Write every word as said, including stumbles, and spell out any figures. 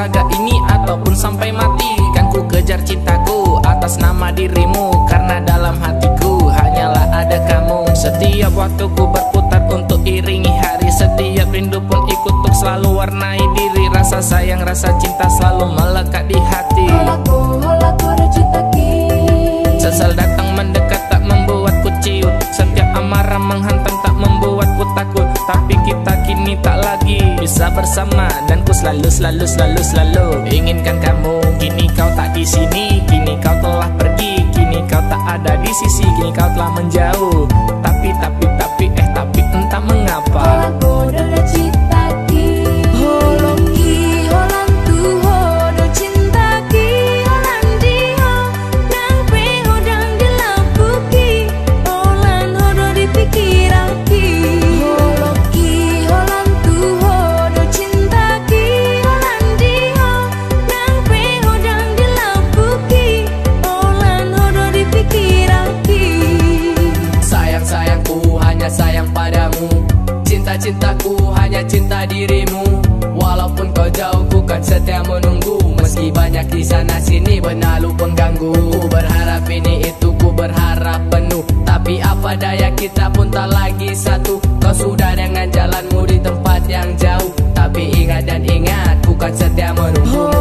raga ini ataupun sampai mati. Kan ku kejar cintaku atas nama dirimu, karena dalam hatiku hanyalah ada kamu. Setiap waktuku berputar untuk iringi hari, setiap rindu pun ikut untuk selalu warnai diri. Rasa sayang, rasa cinta selalu melekat di hati. Holaku, holaku recitaki. Sesal datang mendekat tak membuatku ciut, setiap amarah menghantam tak membuatku takut. Tapi kita kini tak lagi bisa bersama, dan ku selalu selalu selalu selalu inginkan kamu. Kini kau tak di sini, kini kau telah pergi, kini kau tak ada di sisi, kini kau telah menjauh. Tapi tapi tapi eh tapi entah mengapa. Holaku recitaki. Holoki, holan tuho do cintaki. Holan diho nang peho dang dilapuki. Holan hodo dipikiraki. Holoki, holan tuho do cintaki. Holan diho nang peho dang dilapuki. Holan hodo dipikiraki. Sayang sayangku hanya sayang padamu, cinta cintaku hanya cinta dirimu. Walaupun kau jauh ku kan setia menunggu, meski banyak di sana sini benalu pengganggu. Ku berharap ini itu ku berharap penuh, tapi apa daya kita pun tak lagi satu. Kau sudah dengan jalanmu di tempat yang jauh, tapi ingat dan ingat ku kan setia menunggu.